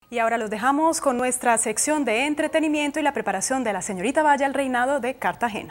Y ahora los dejamos con nuestra sección de entretenimiento y la preparación de la señorita Valle al reinado de Cartagena.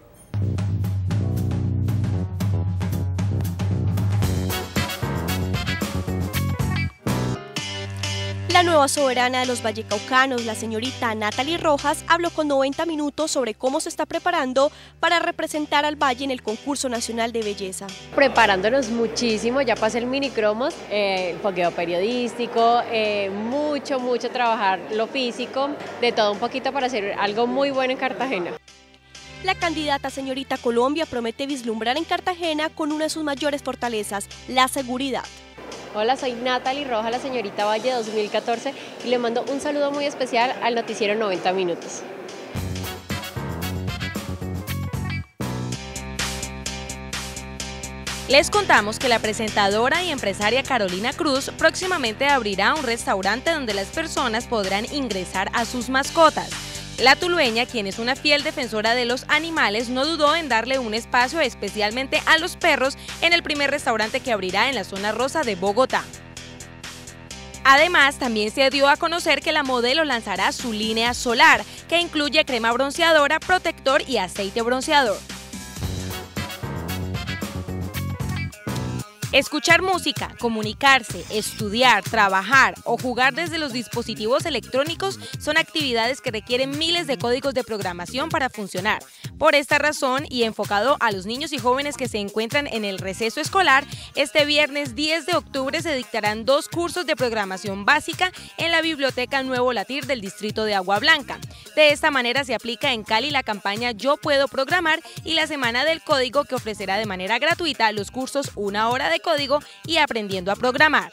La nueva soberana de los vallecaucanos, la señorita Natalie Rojas, habló con 90 minutos sobre cómo se está preparando para representar al Valle en el concurso nacional de belleza. Preparándonos muchísimo, ya pasé el minicromos, el fogueo periodístico, mucho trabajar lo físico, de todo un poquito para hacer algo muy bueno en Cartagena. La candidata señorita Colombia promete vislumbrar en Cartagena con una de sus mayores fortalezas, la seguridad. Hola, soy Natalie Rojas, la señorita Valle 2014 y le mando un saludo muy especial al noticiero 90 minutos. Les contamos que la presentadora y empresaria Carolina Cruz próximamente abrirá un restaurante donde las personas podrán ingresar a sus mascotas. La tulueña, quien es una fiel defensora de los animales, no dudó en darle un espacio especialmente a los perros en el primer restaurante que abrirá en la zona rosa de Bogotá. Además, también se dio a conocer que la modelo lanzará su línea solar, que incluye crema bronceadora, protector y aceite bronceador. Escuchar música, comunicarse, estudiar, trabajar o jugar desde los dispositivos electrónicos son actividades que requieren miles de códigos de programación para funcionar. Por esta razón, y enfocado a los niños y jóvenes que se encuentran en el receso escolar, este viernes 10 de octubre se dictarán 2 cursos de programación básica en la Biblioteca Nuevo Latir del distrito de Agua Blanca. De esta manera se aplica en Cali la campaña Yo Puedo Programar y la Semana del Código, que ofrecerá de manera gratuita los cursos Una Hora de Código y Aprendiendo a Programar.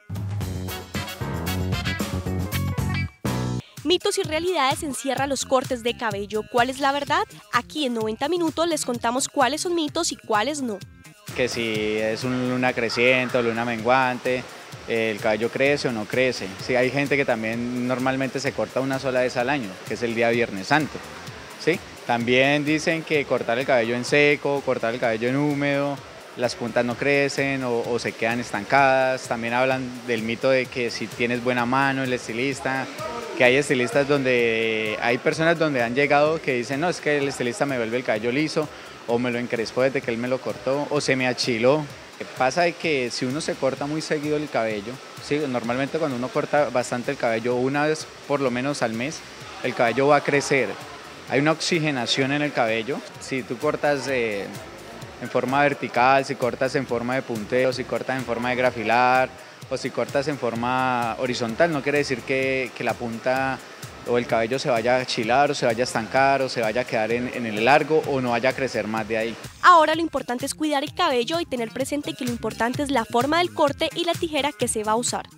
Mitos y realidades encierra los cortes de cabello. ¿Cuál es la verdad? Aquí en 90 minutos les contamos cuáles son mitos y cuáles no. Que si es una luna creciente o luna menguante, el cabello crece o no crece. Sí, hay gente que también normalmente se corta una sola vez al año, que es el día Viernes Santo. ¿Sí? También dicen que cortar el cabello en seco, cortar el cabello en húmedo, las puntas no crecen o se quedan estancadas. También hablan del mito de que si tienes buena mano, el estilista, que hay estilistas donde, hay personas donde han llegado que dicen, no, es que el estilista me vuelve el cabello liso, o me lo encrespó desde que él me lo cortó, o se me achiló. Pasa de que si uno se corta muy seguido el cabello, ¿sí? Normalmente cuando uno corta bastante el cabello, una vez por lo menos al mes, el cabello va a crecer. Hay una oxigenación en el cabello. Si tú cortas en forma vertical, si cortas en forma de punteo, si cortas en forma de grafilar o si cortas en forma horizontal, no quiere decir que la punta o el cabello se vaya a achilar o se vaya a estancar o se vaya a quedar en el largo o no vaya a crecer más de ahí. Ahora lo importante es cuidar el cabello y tener presente que lo importante es la forma del corte y la tijera que se va a usar.